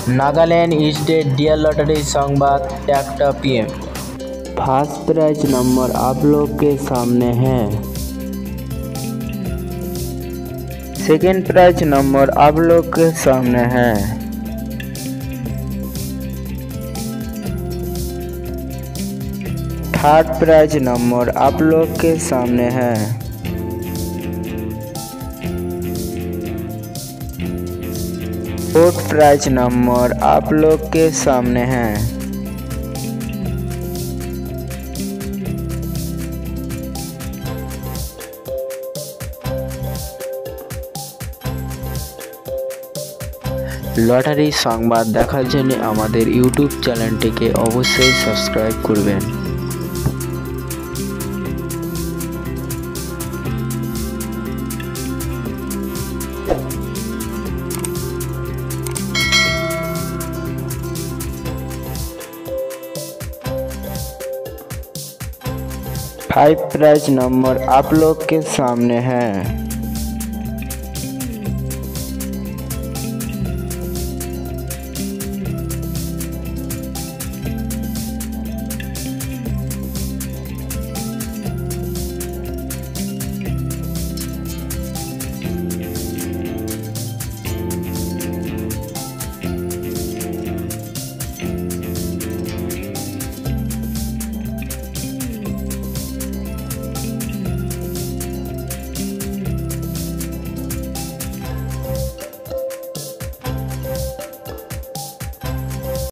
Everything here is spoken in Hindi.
Nagaland state dear lottery Sambad टैक्ट PM। फर्स्ट प्राइज नंबर आप लोग के सामने है। सेकेंड प्राइज नंबर आप लोग के सामने है। थर्ड प्राइज नंबर आप लोग के सामने है। फोर्थ प्राइज नंबर आप लोग के सामने है। লটারি সংবাদ দেখার জন্য আমাদের ইউটিউব চ্যানেলটিকে অবশ্যই সাবস্ক্রাইব করবেন। फाइव प्राइज नंबर आप लोग के सामने है।